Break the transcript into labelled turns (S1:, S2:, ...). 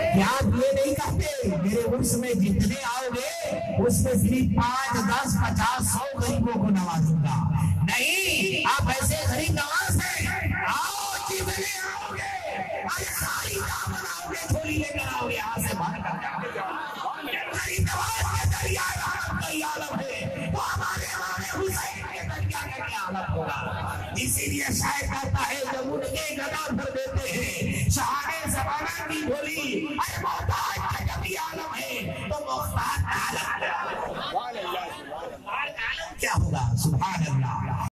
S1: क्या ये नहीं कहते मेरे उर्स में जितने आओगे उसमें सिर्फ 5, 10, 50, 100 गरीबों को नवाजूंगा। नहीं, आप ऐसे गरीब नवाज हैं, आओ जीवने आओगे, अरे सारी दामन आओगे, झोली लेकर आओगे, यहाँ से बाहर कर गरीब नवाज के दरिया आलम है, वो हमारे हुसैन के दरिया का क्या आलम होगा। इसीलिए शायद कहता है जब उनके गदा भर देते हैं शहाने ज़माना की झोली,